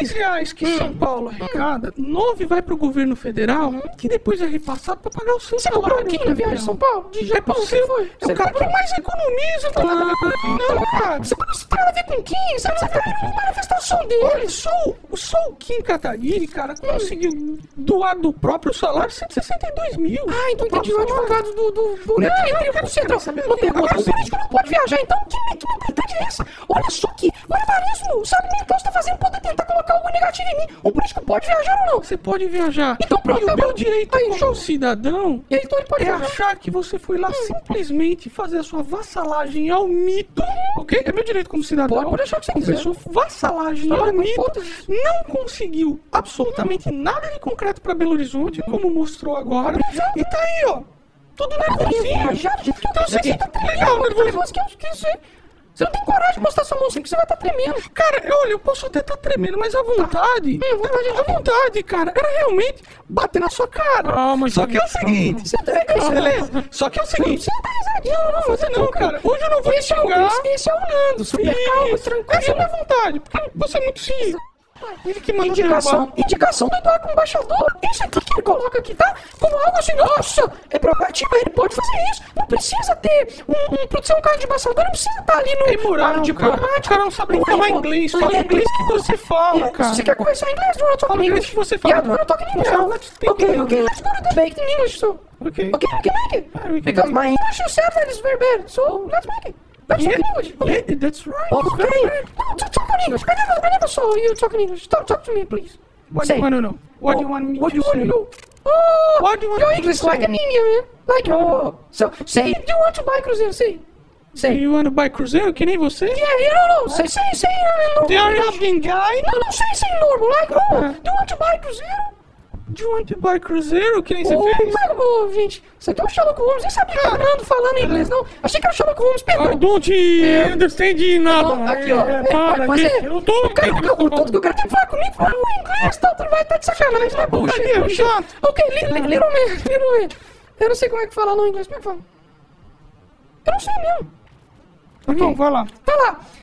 R$10 que São Paulo arrecada, 9 vai pro governo federal, que depois é repassado pra pagar o seu salário. Você comprou aqui na viagem de São Paulo? É possível. É o cara que mais economiza. Não, cara. Você não tem nada a ver com o Kim. Você tá querendo manifestar o som dele. Olha, só o Kim Kataguiri, cara, conseguiu doar do próprio salário 162 mil. Ah, então entendi. O advogado do... Eu quero ser... Uma pergunta. O político não pode viajar, então que mentalidade é essa? Olha só que barbarismo. Sabe, então você tá fazendo poder tentar colocar algo negativo em mim. O político pode viajar ou não? Você pode viajar. Então pronto. E o meu direito como cidadão então ele pode viajar. Achar que você foi lá simplesmente fazer a sua vassalagem ao mito, ok? É meu direito como cidadão. Pode achar o que você quiser. Sua vassalagem ao mito, não conseguiu absolutamente nada de concreto pra Belo Horizonte, como mostrou agora. E tá aí, ó. Tudo nervosinho. Então você tá nervoso. Que isso aí? Você não tem coragem de mostrar sua mão assim, porque você vai estar tremendo. Cara, olha, eu posso até estar tremendo, mas a vontade... A vontade, cara, era realmente bater na sua cara. Só que é o seguinte... Beleza. Só que é o seguinte... Você não tá risadinho, não. Você não, cara. Hoje eu não vou te xingar. Esse é o Nando, super calmo, tranquilo. Essa é a minha vontade, porque você é muito simples. Ele que manda indicação do Eduardo como embaixador. Isso aqui que ele coloca aqui, tá? Como algo assim, nossa, é prerrogativa, ele pode fazer isso. Não precisa ter produção de carro de embaixador, não precisa estar ali no... É moral, diplomático. O cara não sabe nem falar inglês. Fala inglês que você fala, cara. Você quer conversar em inglês? Não, fala inglês que você fala. Yeah, não talk in English. Okay. Let's go to the debate in English, so... Okay, we can make it. Because my English you said that is very bad, so let's make it. Let's talk in English. Okay. Yeah, that's right. Okay. No, talk in English. I never saw you talk in English. Talk to me, please. What do you want to know? What do you want me What do you want to know? What do you want your me English to like say? an Indian, man. Like, so, say, do you want to buy Cruzeiro? Say. You want to buy Cruzeiro? Que nem você? Yeah, no. Say, The Arabian guy? No, say normal. Like, do you want to buy Cruzeiro? Do you want to buy Cruzeiro? Que nem você fez? Gente, isso aqui é o Sherlock Holmes. Nem sabia que era Nando falando em inglês, não. Achei que era o Sherlock Holmes, perdão. I don't understand nada. Aqui, ó. Eu tô... O que eu quero ter que falar comigo, fala o inglês, tá? Tu vai estar de sacanagem, isso é bullshit. Ok, little man. Eu não sei como é que fala no inglês, como é que fala? Eu não sei mesmo. Então, vai lá.